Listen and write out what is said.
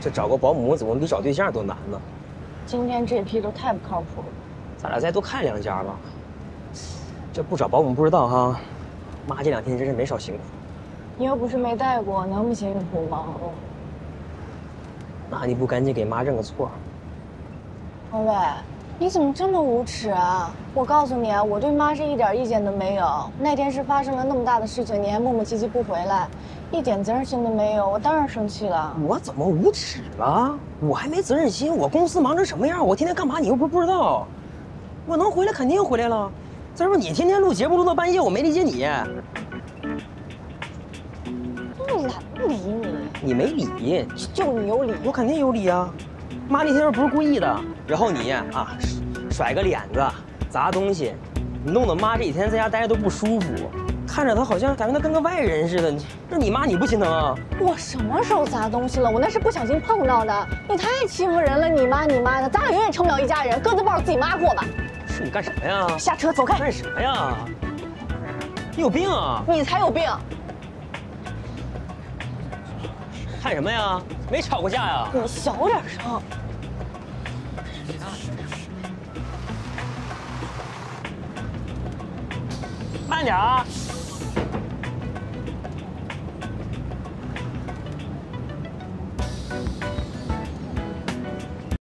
这找个保姆怎么比找对象都难呢？ 今天这批都太不靠谱了。 咱俩再多看2家吧。这不找保姆不知道哈，妈这2天真是没少辛苦。 你又不是没带过，能不辛苦吗？ 那你不赶紧给妈认个错？ 王伟，你怎么这么无耻啊！我告诉你啊，我对妈是一点意见都没有。那天是发生了那么大的事情，你还磨磨唧唧不回来，一点责任心都没有，我当然生气了。 我怎么无耻了？我还没责任心，我公司忙成什么样，我天天干嘛你又不知道？我能回来肯定回来了。再说你天天录节目录到半夜，我没理解你。 我懒得理你， 你没理， 就你有理。 我肯定有理啊。妈那天又不是故意的，然后你啊甩个脸子，砸东西，你弄得妈这几天在家待着都不舒服，看着她好像感觉她跟个外人似的。那你妈你不心疼啊？ 我什么时候砸东西了？我那是不小心碰到的。你太欺负人了，你妈的，咱俩永远成不了一家人，各自抱着自己妈过吧。 是你干什么呀？ 下车走开！ 干什么呀？你有病啊！ 你才有病！ 看什么呀？没吵过架呀？ 你小点声。 慢点啊！